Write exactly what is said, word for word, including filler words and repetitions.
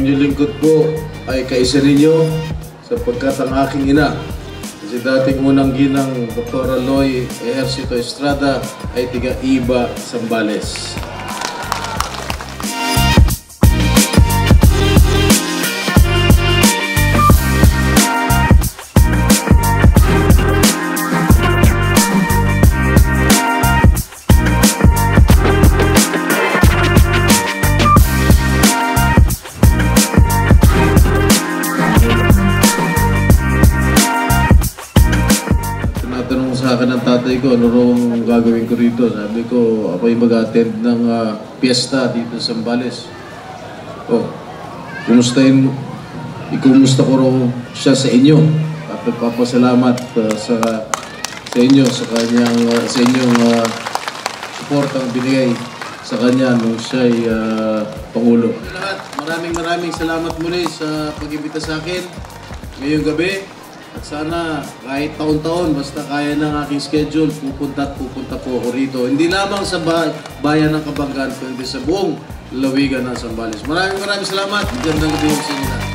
inyong lingkod po ay kaisa ninyo sapagkat ang aking ina, si dating unang ginang Doktor Aloy Ejercito Estrada ay tiga-Iba, Zambales. Tanong sa akin ng tatay ko, ano rong gagawin ko rito? Sabi ko, ako yung mag-attend ng uh, piyesta dito sa Zambales. Oh, kumustahin, ikumusta ko raw siya sa inyo. At nagpapasalamat uh, sa, sa inyo, sa kanyang, uh, sa inyong uh, support ang binigay sa kanya nung siya ay uh, Pangulo. Lahat, maraming maraming salamat muli sa pag-ibita sa akin ngayong gabi. At sana kahit taon-taon, basta kaya ng aking schedule, pupunta at pupunta po ako rito. Hindi lamang sa bayan ng Kabanggan, kundi sa buong lalawigan ng Zambales. Maraming maraming salamat. Magandang gabi sa inyo.